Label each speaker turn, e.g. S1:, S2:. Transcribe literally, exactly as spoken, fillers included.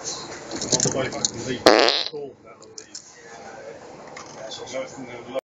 S1: On the way back from the school, that will leave.